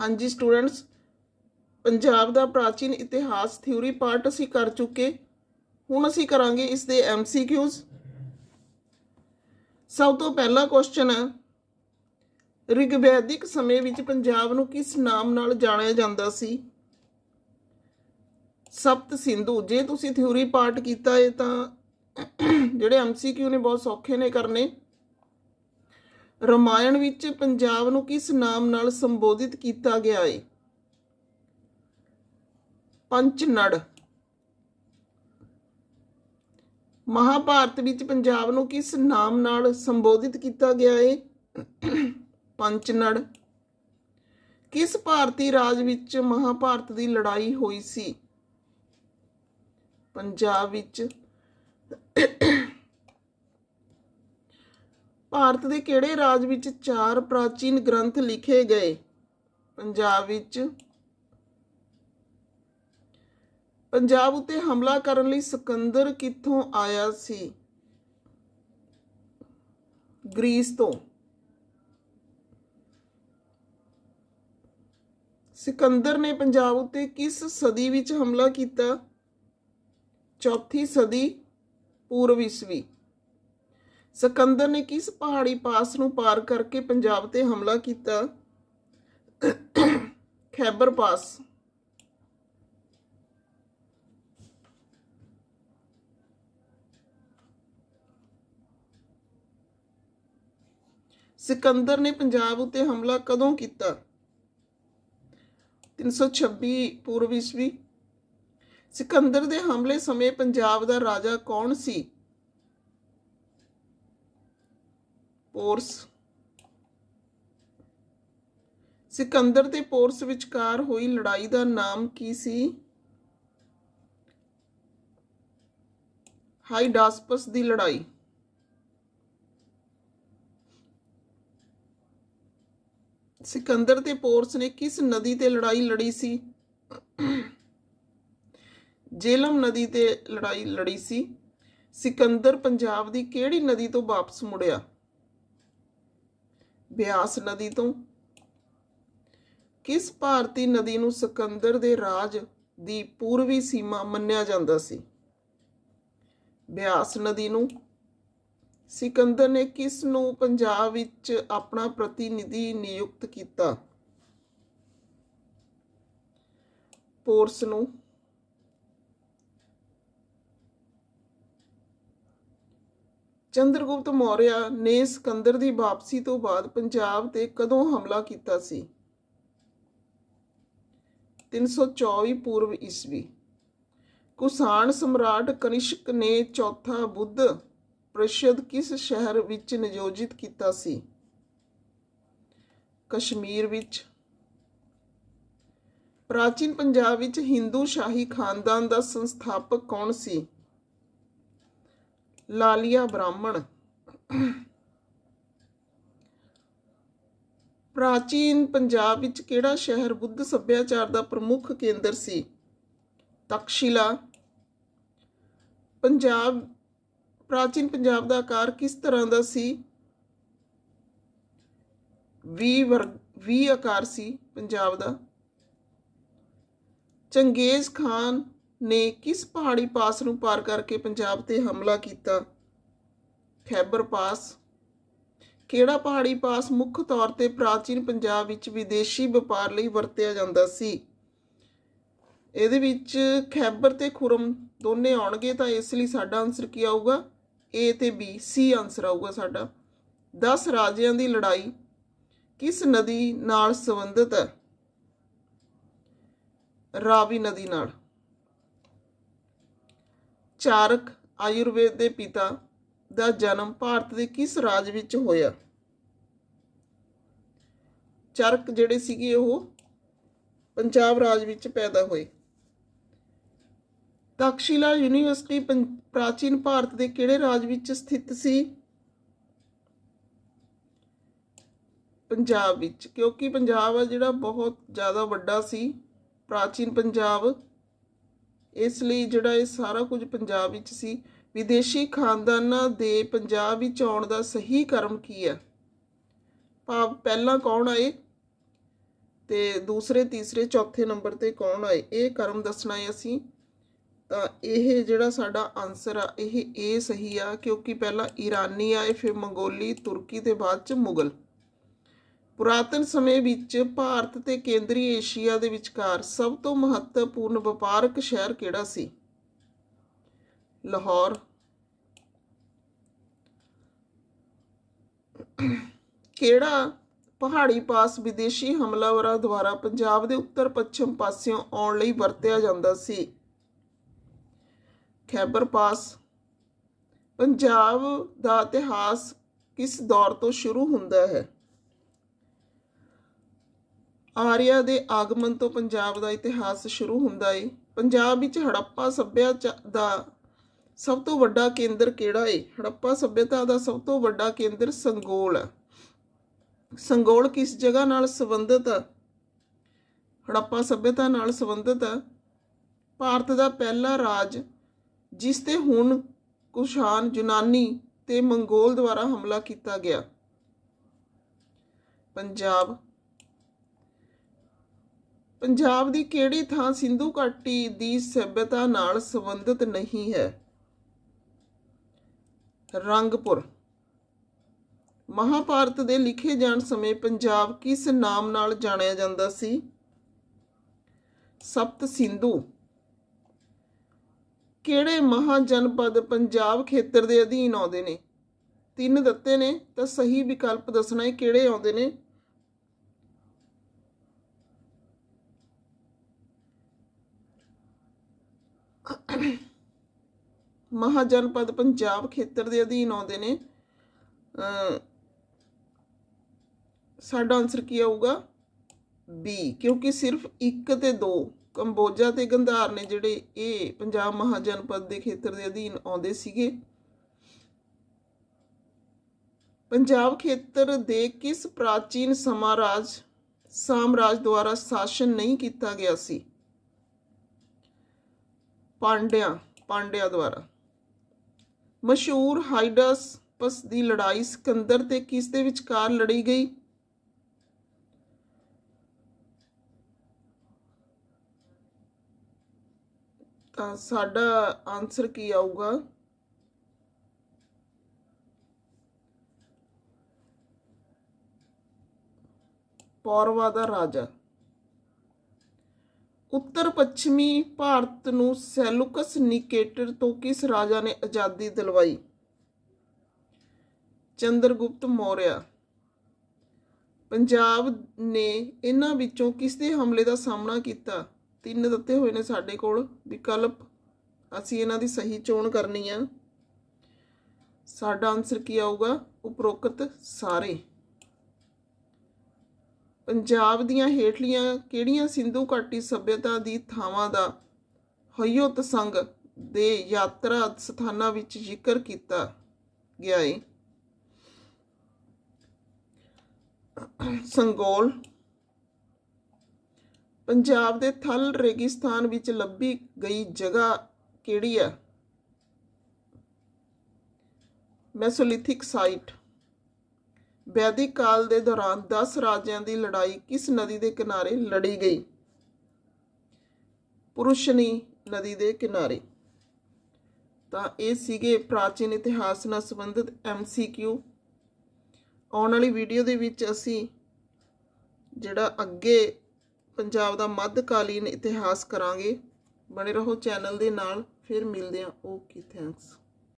हाँ जी स्टूडेंट्स, पंजाब का प्राचीन इतिहास थ्योरी पार्ट असी कर चुके। हुण असी करांगे इसके MCQs। सब तो पहला क्वेश्चन है, ऋग्वैदिक समय विच पंजाब नूं किस नाम नाल जाणिया जांदा सी? सप्त सिंधु। जे तुसी थ्योरी पार्ट कीता है तां जिहड़े MCQ ने बहुत सौखे ने करने। रामायण विच पंजाब नूं किस नाम नाल संबोधित किया गया है? पंचनड़। महाभारत विच पंजाब नूं किस नाम नाल संबोधित किया गया है? पंचनड़। किस भारती राज विच महाभारत की लड़ाई हुई सी? पंजाब विच। भारत के किहड़े राज विच 4 प्राचीन ग्रंथ लिखे गए? पंजाब विच। पंजाब उत्ते हमला करन लई सिकंदर कित्थों आया सी? ग्रीस तो। सिकंदर ने पंजाब उत्ते किस सदी विच हमला किया? चौथी सदी पूर्व ईस्वी। सिकंदर ने किस पहाड़ी पास नूं पार करके पंजाब ते हमला किया? खैबर पास। सिकंदर ने पंजाब उत्ते हमला कदों किया? 326 पूर्व ईस्वी। सिकंदर दे हमले समय पंजाब दा राजा कौन सी? पोरस। सिकंदर ते पोरस विचकार हुई लड़ाई का नाम की सी? हाइडास्पस की लड़ाई। सिकंदर ते पोरस ने किस नदी ते लड़ाई लड़ी सी? जेलम नदी ते लड़ाई लड़ी सी। सिकंदर पंजाब की किहड़ी नदी तो वापस मुड़िया? ब्यास नदी तो। किस भारती नदी नूं सिकंदर दे राज दी पूर्वी सीमा मन्निया जांदा सी? ब्यास नदी नूं। सिकंदर ने किस नूं पंजाब विच अपना प्रतिनिधि नियुक्त किया? पोरस नूं। चंद्रगुप्त मौर्य ने सिकंदर की वापसी तो बाद पंजाब ते कदों हमला किया सी? 324 पूर्व ईस्वी। कुषाण सम्राट कनिष्क ने चौथा बुद्ध परिषद किस शहर विच नियोजित किया सी? कश्मीर विच। प्राचीन पंजाब विच हिंदू शाही खानदान का संस्थापक कौन सी? लालिया ब्राह्मण। प्राचीन पंजाब विच किहड़ा शहर बुद्ध सभ्याचार का प्रमुख केंद्र सी? तक्षशिला। पंजाब प्राचीन पंजाब का आकार किस तरह का सी? वी आकार सी पंजाब का। चंगेज खान ने किस पहाड़ी पास नूं पार करके पंजाब ते हमला किया? खैबर पास। किहड़ा पहाड़ी पास मुख तौर ते प्राचीन पंजाब विच विदेशी व्यापार लई वरतिया जांदा सी? इहदे विच खैबर ते खुरम दोने आउणगे तां इसलिए साडा आंसर की आऊगा? ए ते बी। सी आंसर आऊगा साडा। 10 राजियां दी लड़ाई किस नदी नाल संबंधित है? रावी नदी नाल। चारक आयुर्वेद के पिता का जन्म भारत के किस राज विच होया? चरक जिहड़े सीगे ओह पंजाब राज विच पैदा होए। तक्षशिला यूनीवर्सिटी प्राचीन भारत के किहड़े राज विच स्थित सी? पंजाब विच, क्योंकि पंजाब है जिहड़ा बहुत ज़्यादा वड्डा सी प्राचीन पंजाब, इसलिए जिहड़ा ये सारा कुछ पंजाब विच सी। विदेशी खानदानां दे पंजाब विच आउण दा सही क्रम की है? भाव पहला कौन आए ਤੇ ਦੂਸਰੇ ਤੀਸਰੇ ਚੌਥੇ ਨੰਬਰ ਤੇ ਕੌਣ ਆਏ, ਇਹ ਕਰਮ ਦੱਸਣਾ ਹੈ ਅਸੀਂ। ਤਾਂ ਇਹ ਜਿਹੜਾ ਸਾਡਾ ਆਨਸਰ ਆ ਇਹ ਸਹੀ ਆ, ਕਿਉਂਕਿ ਪਹਿਲਾਂ ਈਰਾਨੀ ਆਏ, ਫਿਰ ਮੰਗੋਲੀ, ਤੁਰਕੀ ਤੇ ਬਾਅਦ ਚ ਮੁਗਲ। ਪੁਰਾਤਨ ਸਮੇਂ ਵਿੱਚ ਭਾਰਤ ਤੇ ਕੇਂਦਰੀ ਏਸ਼ੀਆ ਦੇ ਵਿਚਕਾਰ ਸਭ ਤੋਂ ਮਹੱਤਵਪੂਰਨ ਵਪਾਰਕ ਸ਼ਹਿਰ ਕਿਹੜਾ ਸੀ? ਲਾਹੌਰ। ਕਿਹੜਾ ਪਹਾੜੀ ਪਾਸ ਵਿਦੇਸ਼ੀ ਹਮਲਾਵਰਾਂ ਦੁਆਰਾ ਪੰਜਾਬ ਦੇ ਉੱਤਰ ਪੱਛਮ ਪਾਸਿਓਂ ਆਉਣ ਲਈ ਵਰਤਿਆ ਜਾਂਦਾ ਸੀ? ਖੈਬਰ ਪਾਸ। ਪੰਜਾਬ ਦਾ ਇਤਿਹਾਸ ਕਿਸ ਦੌਰ ਤੋਂ ਸ਼ੁਰੂ ਹੁੰਦਾ ਹੈ? ਆਰੀਆ ਦੇ ਆਗਮਨ ਤੋਂ ਪੰਜਾਬ ਦਾ ਇਤਿਹਾਸ ਸ਼ੁਰੂ ਹੁੰਦਾ ਹੈ। ਪੰਜਾਬ ਵਿੱਚ ਹੜੱਪਾ ਸੱਭਿਆਚਾਰ ਦਾ ਸਭ ਤੋਂ ਵੱਡਾ ਕੇਂਦਰ ਕਿਹੜਾ ਹੈ? ਹੜੱਪਾ ਸੱਭਿਅਤਾ ਦਾ ਸਭ ਤੋਂ ਵੱਡਾ ਕੇਂਦਰ ਸੰਗੋਲ ਹੈ। ਸੰਗੋਲ ਕਿਸ ਜਗ੍ਹਾ ਨਾਲ ਸੰਬੰਧਿਤ ਹੈ? ਹੜੱਪਾ ਸੱਭਿਅਤਾ ਨਾਲ ਸੰਬੰਧਿਤ ਹੈ। ਭਾਰਤ ਦਾ ਪਹਿਲਾ ਰਾਜ ਜਿਸ ਤੇ ਹੁਣ ਕੁਸ਼ਾਨ, ਯੂਨਾਨੀ ਤੇ ਮੰਗੋਲ ਦੁਆਰਾ ਹਮਲਾ ਕੀਤਾ ਗਿਆ? ਪੰਜਾਬ। ਪੰਜਾਬ ਦੀ ਕਿਹੜੀ ਥਾਂ ਸਿੰਧੂ ਘਾਟੀ ਦੀ ਸਭਿਅਤਾ ਨਾਲ ਸੰਬੰਧਿਤ ਨਹੀਂ ਹੈ? ਰੰਗਪੁਰ। ਮਹਾਭਾਰਤ ਦੇ ਲਿਖੇ ਜਾਣ ਸਮੇਂ ਪੰਜਾਬ ਕਿਸ ਨਾਮ ਨਾਲ ਜਾਣਿਆ ਜਾਂਦਾ ਸੀ? ਸਪਤ ਸਿੰਧੂ। ਕਿਹੜੇ ਮਹਾਜਨਪਦ ਪੰਜਾਬ ਖੇਤਰ ਦੇ ਅਧੀਨ ਆਉਂਦੇ ਨੇ? 3 ਦਿੱਤੇ ਨੇ, ਤਾਂ ਸਹੀ ਵਿਕਲਪ ਦੱਸਣਾ ਹੈ ਕਿਹੜੇ ਆਉਂਦੇ ਨੇ। ਮਹਾਜਨਪਦ ਪੰਜਾਬ ਖੇਤਰ ਦੇ ਅਧੀਨ ਆਉਂਦੇ ਨੇ। ਸਾਡਾ ਆਨਸਰ ਕੀ ਆਊਗਾ? ਬੀ, ਕਿਉਂਕਿ ਸਿਰਫ 1 ਤੇ 2 ਕੰਬੋਜਾ ਤੇ ਗੰਧਾਰ ਨੇ ਜਿਹੜੇ ਇਹ ਪੰਜਾਬ ਮਹਾਜਨਪਦ ਦੇ ਖੇਤਰ ਦੇ ਅਧੀਨ ਆਉਂਦੇ ਸੀਗੇ। ਪੰਜਾਬ ਖੇਤਰ ਦੇ ਕਿਸ ਪ੍ਰਾਚੀਨ ਸਾਮਰਾਜ ਦੁਆਰਾ ਸ਼ਾਸਨ ਨਹੀਂ ਕੀਤਾ ਗਿਆ ਸੀ? ਪਾਂਡਿਆਂ ਦੁਆਰਾ। ਮਸ਼ਹੂਰ ਹਾਈਡਾਸਪਸ ਦੀ ਲੜਾਈ ਸਿਕੰਦਰ ਤੇ ਕਿਸ ਦੇ ਵਿਚਕਾਰ ਲੜੀ ਗਈ? ਤਾਂ ਸਾਡਾ ਆਨਸਰ ਕੀ ਆਊਗਾ? ਪੌਰਵਾਂ ਦਾ ਰਾਜਾ। ਉੱਤਰ ਪੱਛਮੀ ਭਾਰਤ ਨੂੰ ਸੈਲੂਕਸ ਨਿਕੇਟਰ ਤੋਂ ਕਿਸ ਰਾਜਾ ਨੇ ਆਜ਼ਾਦੀ ਦਿਲਵਾਈ? ਚੰਦਰਗੁਪਤ ਮੌਰਿਆ। ਪੰਜਾਬ ਨੇ ਇਹਨਾਂ ਵਿੱਚੋਂ ਕਿਸ ਦੇ ਹਮਲੇ ਦਾ ਸਾਹਮਣਾ ਕੀਤਾ? 3 ਦਿੱਤੇ ਹੋਏ ਨੇ ਸਾਡੇ ਕੋਲ ਵਿਕਲਪ, ਅਸੀਂ ਇਹਨਾਂ ਦੀ ਸਹੀ ਚੋਣ ਕਰਨੀ ਆ। ਸਾਡਾ ਆਨਸਰ ਕੀ ਆਊਗਾ? ਉਪਰੋਕਤ ਸਾਰੇ। ਪੰਜਾਬ ਦੀਆਂ ਹੇਠਲੀਆਂ ਕਿਹੜੀਆਂ ਸਿੰਧੂ ਘਾਟੀ ਸਭਿਅਤਾ ਦੀ ਥਾਵਾਂ ਦਾ ਹਯੋ ਤਸੰਗ ਦੇ ਯਾਤਰਾ ਸਥਾਨਾਂ ਵਿੱਚ ਜ਼ਿਕਰ ਕੀਤਾ ਗਿਆ ਹੈ? ਸੰਗੋਲ। ਪੰਜਾਬ ਦੇ ਥਲ ਰੇਗਿਸਤਾਨ ਵਿੱਚ ਲੱਭੀ ਗਈ ਜਗ੍ਹਾ ਕਿਹੜੀ ਹੈ? Mesolithic site. ਵੈਦਿਕ ਕਾਲ ਦੇ ਦੌਰਾਨ 10 ਰਾਜਿਆਂ ਦੀ ਲੜਾਈ ਕਿਸ ਨਦੀ ਦੇ ਕਿਨਾਰੇ ਲੜੀ ਗਈ? ਪੁਰੁਸ਼ਨੀ ਨਦੀ ਦੇ ਕਿਨਾਰੇ। ਤਾਂ ਇਹ ਸੀਗੇ ਪ੍ਰਾਚੀਨ ਇਤਿਹਾਸ ਨਾਲ ਸੰਬੰਧਿਤ MCQ। ਆਉਣ ਵਾਲੀ ਵੀਡੀਓ ਦੇ ਵਿੱਚ ਅਸੀਂ ਜਿਹੜਾ ਅੱਗੇ ਪੰਜਾਬ ਦਾ ਮੱਧਕਾਲੀਨ ਇਤਿਹਾਸ ਕਰਾਂਗੇ। ਬਣੇ ਰਹੋ ਚੈਨਲ ਦੇ ਨਾਲ। ਫਿਰ ਮਿਲਦੇ ਹਾਂ। Okay, thanks.